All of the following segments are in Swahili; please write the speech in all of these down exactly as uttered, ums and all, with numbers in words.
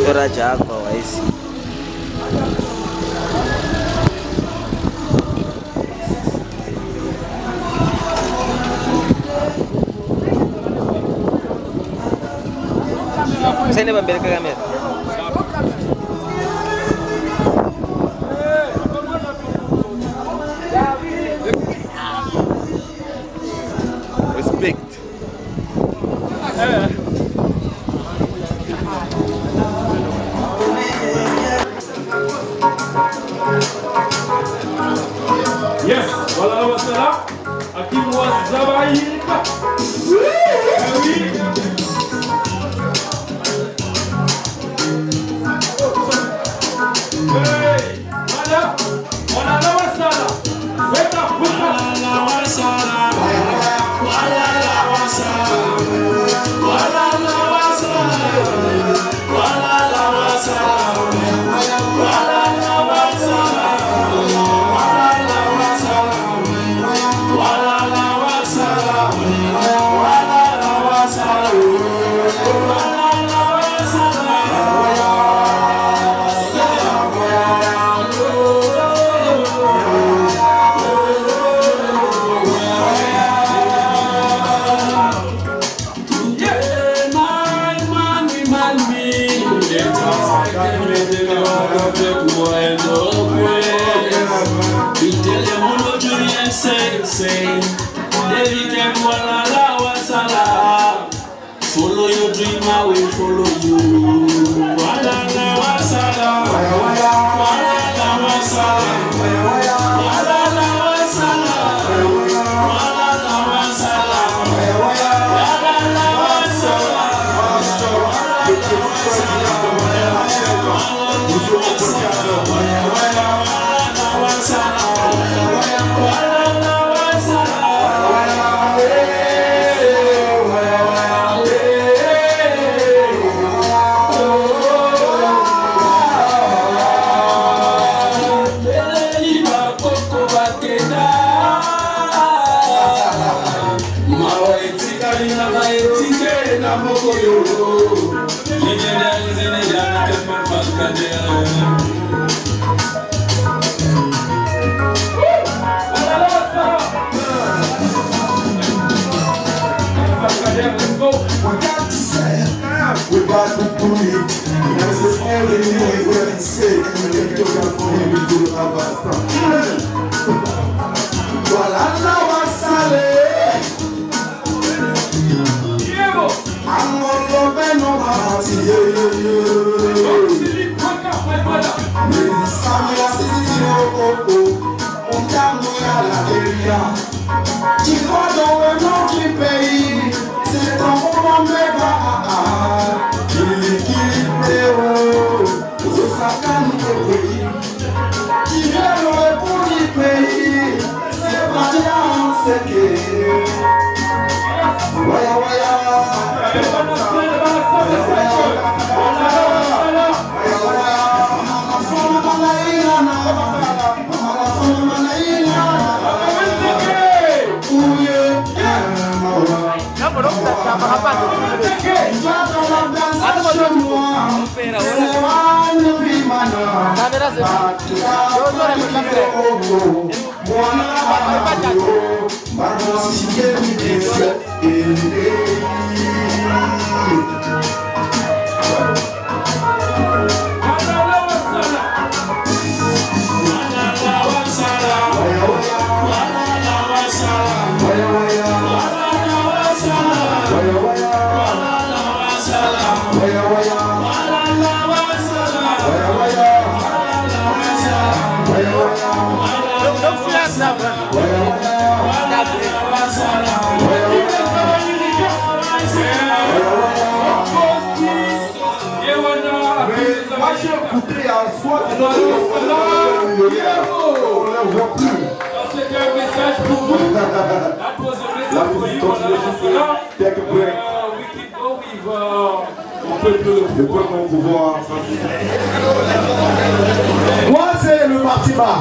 Raja kwa waisi. Saya ni bambel ke kamera. Respect. Yes, voilà la salam. Aqui moi Zabaï. Hey, voilà. Voilà la wasala. Wait up, wait up. La wasala. Voilà la wasala. Voilà la wasala. Voilà la wasala. Voilà la wasala. Follow your dream, I will follow you. Wala la wasala, wala la wasala, wala la wasala, wala la wasala, wala la We got to do it. That's the only way we're in safe. And we can do that for him. We do it about that. Wala la wasale. I'm on the beno party. Samia sisi oko. Untango ya la area. Chifodo we no kipei. C'est un moment méga. Qui vient le pour du pays, c'est pas bien, c'est que. Waya waya. Écoutez à soi, on ne le voit plus. C'était un message pour vous. La musique continue juste quelques breaks. On peut le peuple au pouvoir. Moi c'est le parti bas.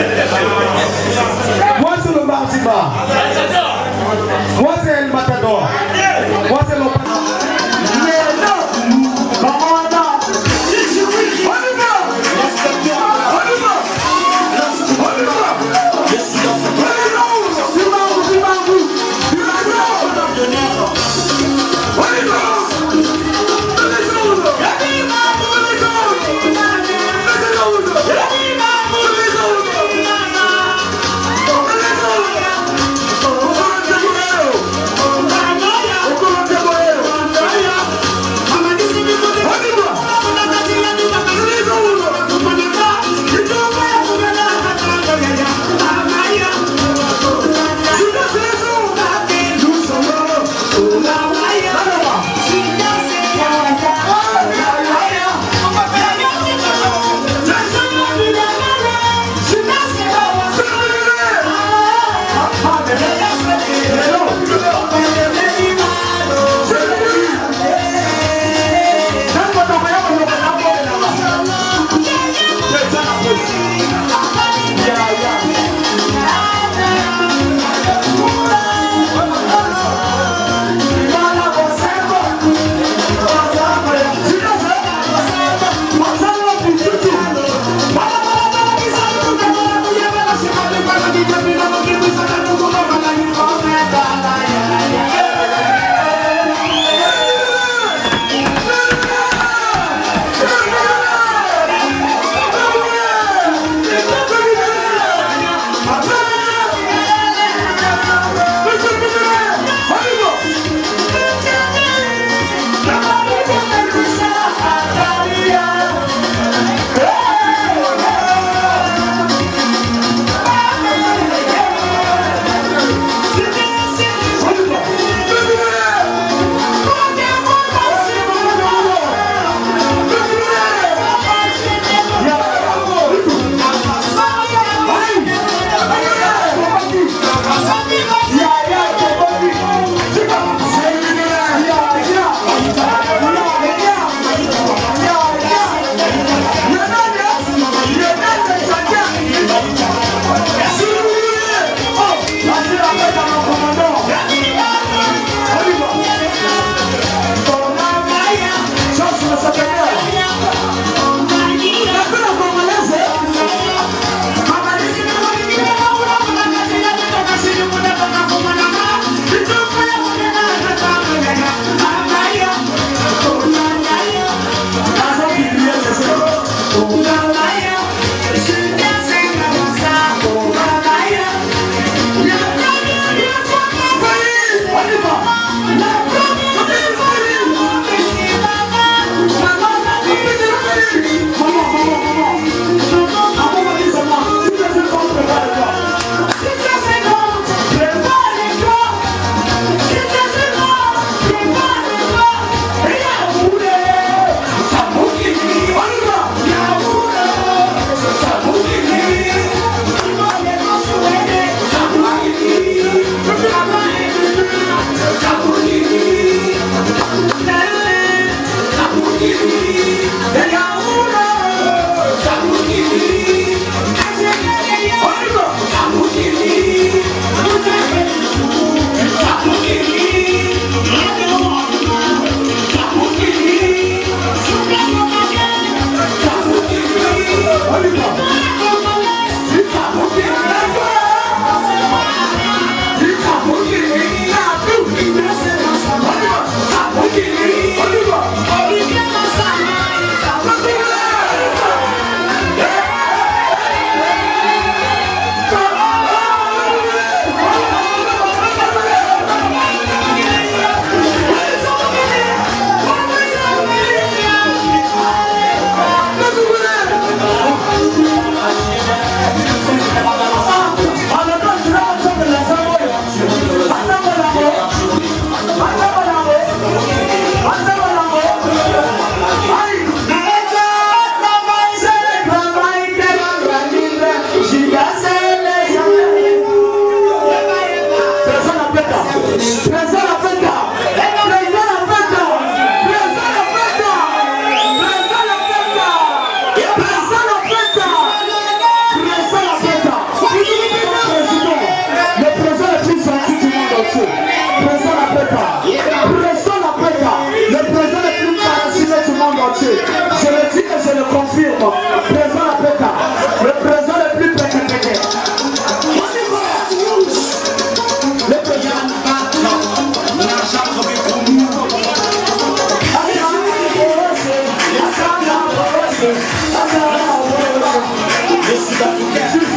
Moi c'est le parti bas. Moi c'est le matador. Moi c'est le. Mais non, maman, non.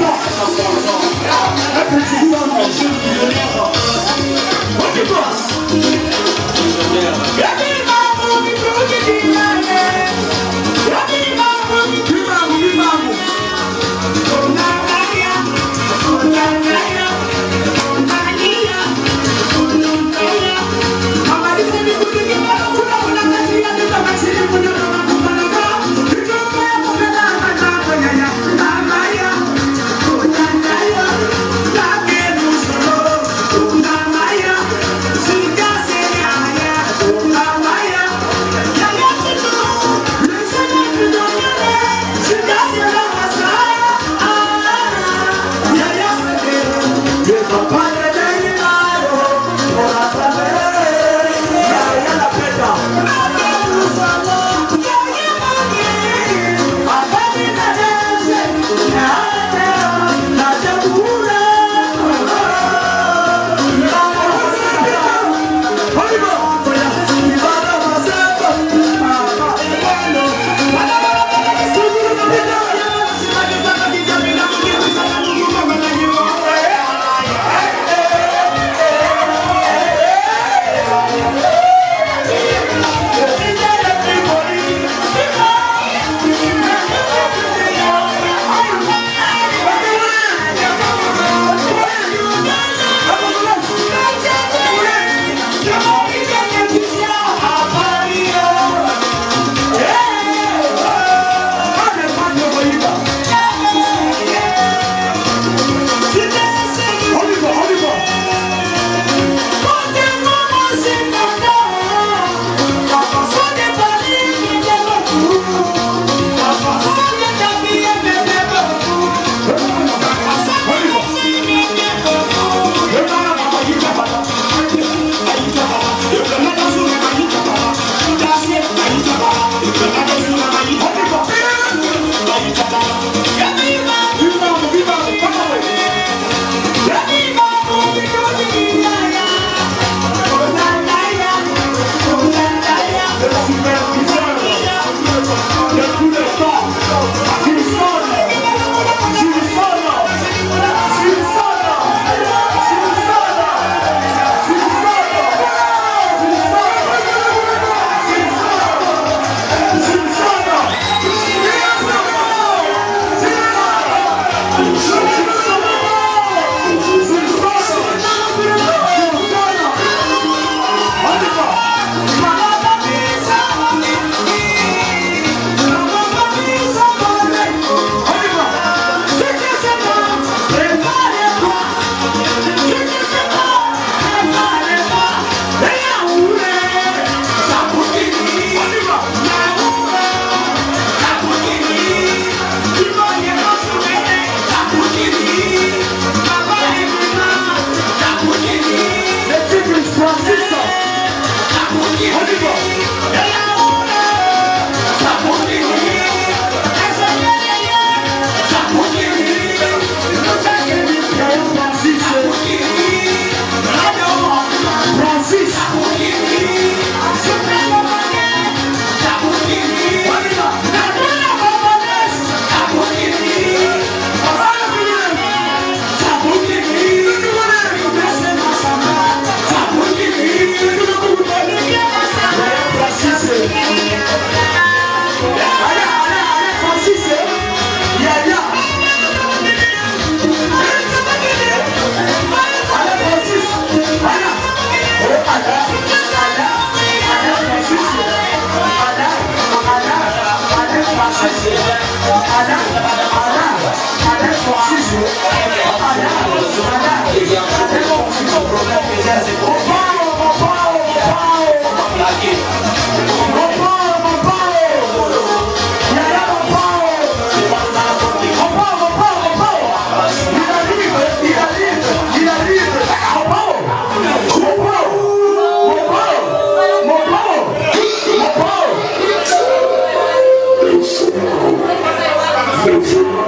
Thank you.